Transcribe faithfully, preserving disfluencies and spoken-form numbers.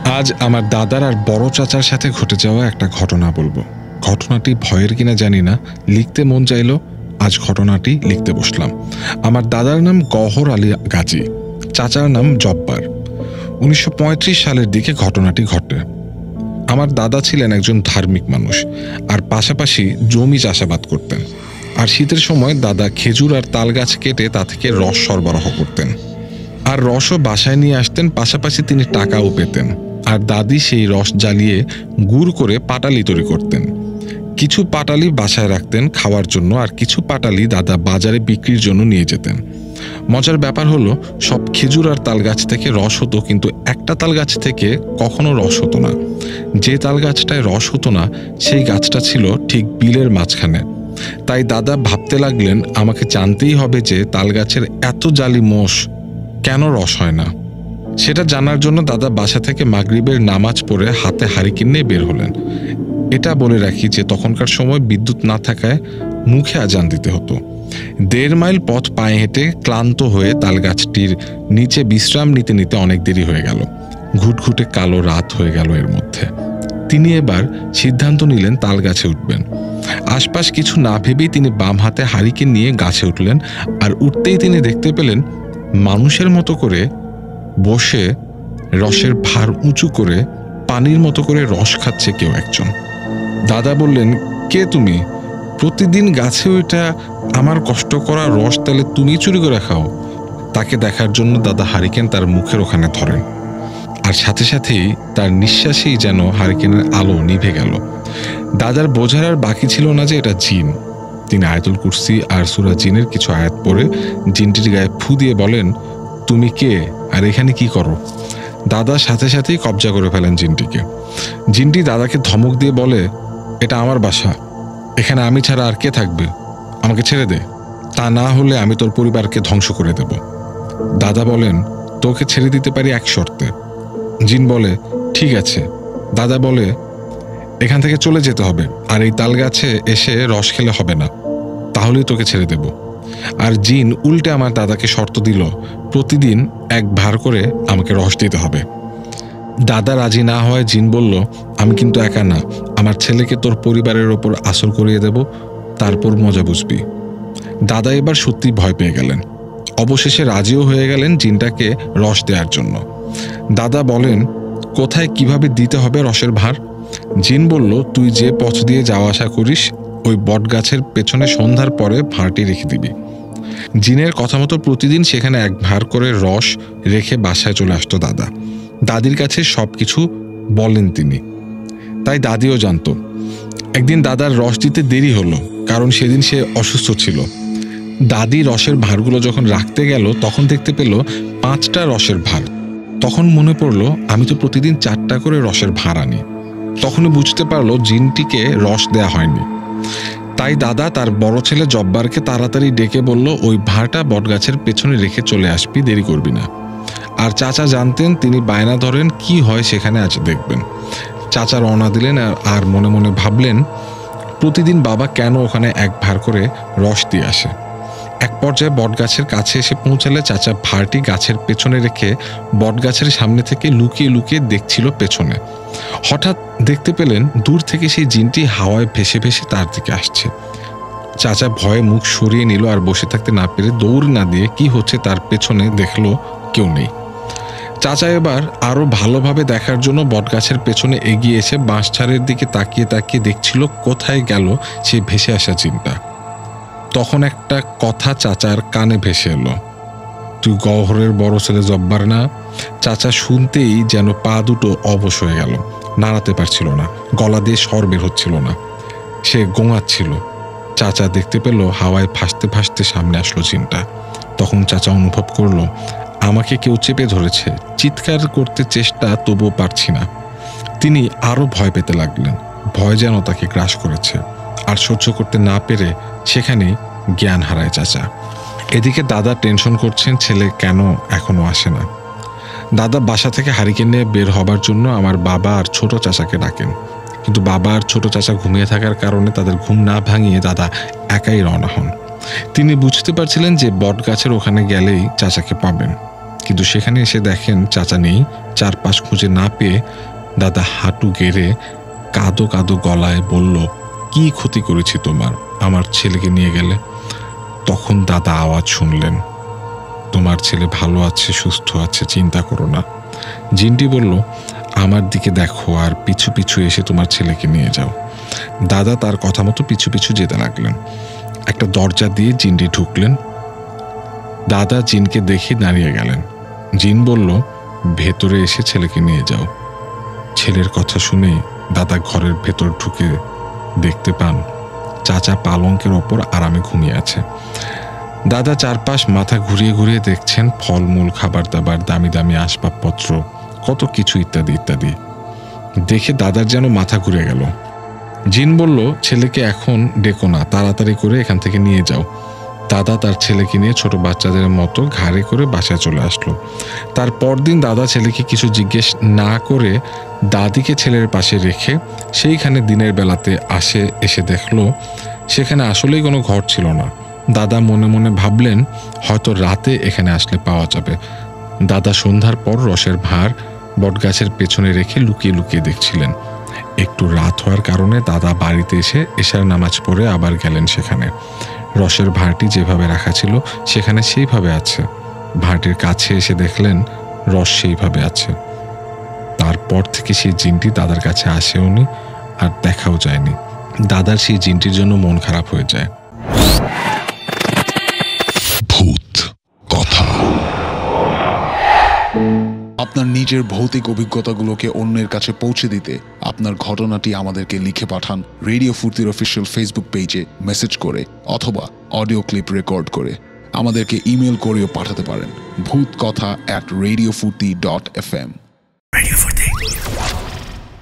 আজ আমার দাদার আর বড় চাচার সাথে ঘটে যাওয়া একটা ঘটনা বলবো। ঘটনাটি ভয়ের কিনা জানি না, লিখতে মন চাইল, আজ ঘটনাটি লিখতে বসলাম। আমার দাদার নাম গহর আলী গাজী, চাচার নাম জব্বার। উনিশশো পঁয়ত্রিশ সালের দিকে ঘটনাটি ঘটে। আমার দাদা ছিলেন একজন ধার্মিক মানুষ, আর পাশাপাশি জমি চাষাবাদ করতেন। আর শীতের সময় দাদা খেজুর আর তাল গাছ কেটে তা থেকে রস সরবরাহ করতেন, আর রসও বাসায় নিয়ে আসতেন। পাশাপাশি তিনি টাকাও পেতেন। আর দাদি সেই রস জ্বালিয়ে গুড় করে পাটালি তৈরি করতেন। কিছু পাটালি বাসায় রাখতেন খাওয়ার জন্য, আর কিছু পাটালি দাদা বাজারে বিক্রির জন্য নিয়ে যেতেন। মজার ব্যাপার হলো, সব খেজুর আর তাল গাছ থেকে রস হতো, কিন্তু একটা তাল গাছ থেকে কখনো রস হতো না। যে তাল গাছটায় রস হতো না, সেই গাছটা ছিল ঠিক বিলের মাঝখানে। তাই দাদা ভাবতে লাগলেন, আমাকে জানতেই হবে যে তাল গাছের এত জালি মোষ কেন রস হয় না। সেটা জানার জন্য দাদা বাসা থেকে মাগরিবের নামাজ পড়ে হাতে হারিকেন নিয়ে বের হলেন। এটা বলে রাখি যে তখনকার সময় বিদ্যুৎ না থাকায় মুখে আজান দিতে হতো। দেড় মাইল পথ পায়ে হেঁটে ক্লান্ত হয়ে তাল গাছটির নিচে বিশ্রাম নিতে নিতে অনেক দেরি হয়ে গেল। ঘুটঘুটে কালো রাত হয়ে গেল। এর মধ্যে তিনি এবার সিদ্ধান্ত নিলেন তাল গাছে উঠবেন। আশপাশ কিছু না ভেবেই তিনি বাম হাতে হারিকেন নিয়ে গাছে উঠলেন। আর উঠতেই তিনি দেখতে পেলেন, মানুষের মতো করে বসে রসের ভার উঁচু করে পানির মতো করে রস খাচ্ছে কেউ একজন। দাদা বললেন, কে তুমি? প্রতিদিন গাছে ওইটা আমার কষ্ট করা রস তাহলে তুমি চুরি করে খাও? তাকে দেখার জন্য দাদা হারিকেন তার মুখের ওখানে ধরেন, আর সাথে সাথেই তার নিঃশ্বাসেই যেন হারিকেনের আলো নিভে গেল। দাদার বোঝার আর বাকি ছিল না যে এটা জিন। তিনি আয়াতুল কুরসি আর সূরা জিনের কিছু আয়াত পড়ে জিনটির গায়ে ফু দিয়ে বলেন, তুমি কে আর এখানে কি করো? দাদা সাথে সাথেই কবজা করে ফেলেন জিনটিকে। জিনটি দাদাকে ধমক দিয়ে বলে, এটা আমার বাসা, এখানে আমি ছাড়া আর কে থাকবে? আমাকে ছেড়ে দে, তা না হলে আমি তোর পরিবারকে ধ্বংস করে দেব। দাদা বলেন, তোকে ছেড়ে দিতে পারি এক শর্তে। জিন বলে, ঠিক আছে। দাদা বলে, এখান থেকে চলে যেতে হবে, আর এই তাল গাছে এসে রস খেলে হবে না, তাহলেই তোকে ছেড়ে দেব। আর জিন উল্টে আমার দাদাকে শর্ত দিল, প্রতিদিন এক ভার করে আমাকে রস দিতে হবে। দাদা রাজি না হয় জিন বলল, আমি কিন্তু একা না, আমার ছেলেকে তোর পরিবারের ওপর আসর করিয়ে দেব, তারপর মজা বুঝবি। দাদা এবার সত্যি ভয় পেয়ে গেলেন। অবশেষে রাজিও হয়ে গেলেন জিনটাকে রস দেওয়ার জন্য। দাদা বলেন, কোথায় কিভাবে দিতে হবে রসের ভার? জিন বলল, তুই যে পথ দিয়ে যাওয়া আসা করিস ওই বট গাছের পেছনে সন্ধ্যার পরে ভাঁড়টি রেখে দিবি। জিনের কথা মতো প্রতিদিন সেখানে এক ভার করে রস রেখে বাসায় চলে আসতো দাদা। দাদির কাছে সব কিছু বলেন তিনি, তাই দাদিও জানত। একদিন দাদার রস দিতে দেরি হলো, কারণ সেদিন সে অসুস্থ ছিল। দাদি রসের ভারগুলো যখন রাখতে গেল, তখন দেখতে পেল পাঁচটা রসের ভার। তখন মনে পড়ল, আমি তো প্রতিদিন চারটা করে রসের ভার আনি। তখনই বুঝতে পারলো জিনটিকে রস দেয়া হয়নি। তাই দাদা তার বড় ছেলে জব্বারকে তাড়াতাড়ি ডেকে বলল, ওই ভাড়টা বটগাছের পেছনে রেখে চলে আসবি, দেরি করবি না। আর চাচা জানতেন, তিনি বায়না ধরেন কি হয় সেখানে আজ দেখবেন। চাচা রওনা দিলেন, আর মনে মনে ভাবলেন, প্রতিদিন বাবা কেন ওখানে এক ভার করে রস দিয়ে আসে। এক পর্যায়ে বটগাছের কাছে এসে পৌঁছালে চাচা ভারটি গাছের পেছনে রেখে বটগাছের সামনে থেকে লুকিয়ে লুকিয়ে দেখছিল পেছনে। হঠাৎ দেখতে পেলেন দূর থেকে সেই জিনটি হাওয়ায় ভেসে ভেসে তার দিকে আসছে। চাচা ভয়ে মুখ সরিয়ে নিল, আর বসে থাকতে না পেরে দৌড় না দিয়ে কি হচ্ছে তার পেছনে দেখলো কেউ নেই। চাচা এবার আরো ভালোভাবে দেখার জন্য বটগাছের পেছনে এগিয়ে এসে বাঁশঝাড়ের দিকে তাকিয়ে তাকিয়ে দেখছিল কোথায় গেল সেই ভেসে আসা জিনটা। তখন একটা কথা চাচার কানে ভেসে এলো, তুই গহরের বড় ছেলে জব্বার না? চাচা শুনতেই যেন পা দুটো অবশ হয়ে গেল, নাড়াতে পারছিল না, গলা দিয়ে স্বর বের হচ্ছিল না, সে গোঙাচ্ছিল। চাচা দেখতে পেল হাওয়ায় ভাসতে ভাসতে সামনে আসলো জিনটা। তখন চাচা অনুভব করলো আমাকে কেউ চেপে ধরেছে। চিৎকার করতে চেষ্টা, তবুও পারছি না। তিনি আরো ভয় পেতে লাগলেন। ভয় যেন তাকে গ্রাস করেছে, আর সহ্য করতে না পেরে সেখানেই জ্ঞান হারায় চাচা। এদিকে দাদা টেনশন করছেন, ছেলে কেন এখনো আসে না। দাদা বাসা থেকে হারিকেন নিয়ে বের হবার জন্য আমার বাবা আর ছোট চাচাকে ডাকেন, কিন্তু বাবা আর ছোট চাচা ঘুমিয়ে থাকার কারণে তাদের ঘুম না ভাঙিয়ে দাদা একাই রওনা হন। তিনি বুঝতে পারছিলেন যে বট গাছের ওখানে গেলেই চাচাকে পাবেন, কিন্তু সেখানে এসে দেখেন চাচা নেই। চারপাশ খুঁজে না পেয়ে দাদা হাঁটু গেড়ে কাঁদো কাঁদো গলায় বলল, কি ক্ষতি করেছি তোমার, আমার ছেলেকে নিয়ে গেলে? তখন দাদা আওয়াজ শুনলেন, তোমার ছেলে ভালো আছে, সুস্থ আছে, চিন্তা করো না। জিনটি বলল, আমার দিকে দেখো আর পিছু পিছু এসে তোমার ছেলেকে নিয়ে যাও। দাদা তার কথা মতো পিছু পিছু যেতে লাগলেন। একটা দরজা দিয়ে জিনটি ঢুকলেন। দাদা জিনকে দেখে দাঁড়িয়ে গেলেন। জিন বলল, ভেতরে এসে ছেলেকে নিয়ে যাও। ছেলের কথা শুনে দাদা ঘরের ভেতর ঢুকে দেখতে পান চাচা পালঙ্কের ওপর আরামে ঘুমিয়ে আছে। দাদা চারপাশ মাথা ঘুরিয়ে ঘুরিয়ে দেখছেন ফলমূল, খাবার দাবার, দামি দামি আসবাবপত্র, কত কিছু ইত্যাদি ইত্যাদি। দেখে দাদার যেন মাথা ঘুরে গেল। জিন বলল, ছেলেকে এখন ডেকো না, তাড়াতাড়ি করে এখান থেকে নিয়ে যাও। দাদা তার ছেলেকে নিয়ে ছোট বাচ্চাদের মতো ঘাড়ে করে বাসায় চলে আসলো। তার পরদিন দাদা ছেলেকে কিছু জিজ্ঞেস না করে দাদিকে ছেলের পাশে রেখে সেইখানে দিনের বেলাতে আসে এসে দেখলো সেখানে আসলেই কোনো ঘর ছিল না। দাদা মনে মনে ভাবলেন হয়তো রাতে এখানে আসলে পাওয়া যাবে। দাদা সন্ধ্যার পর রসের ভাঁড় বটগাছের পেছনে রেখে লুকিয়ে লুকিয়ে দেখছিলেন। একটু রাত হওয়ার কারণে দাদা বাড়িতে এসে এশার নামাজ পড়ে আবার গেলেন সেখানে। রসের ভাঁড়টি যেভাবে রাখা ছিল সেখানে সেইভাবে আছে। ভাঁড়টির কাছে এসে দেখলেন রস সেইভাবে আছে। তারপর থেকে সেই জিনটি দাদার কাছে আসেওনি আর দেখাও যায়নি। দাদার সেই জিনটির জন্য মন খারাপ হয়ে যায়। ভূত কথা। আপনার নিজের ভৌতিক অভিজ্ঞতাগুলোকে অন্যের কাছে পৌঁছে দিতে আপনার ঘটনাটি আমাদেরকে লিখে পাঠান রেডিও ফুর্তির অফিসিয়াল ফেসবুক পেজে মেসেজ করে অথবা অডিও ক্লিপ রেকর্ড করে। আমাদেরকে ইমেল করেও পাঠাতে পারেন ভূত কথা at radio Foorti dot F M.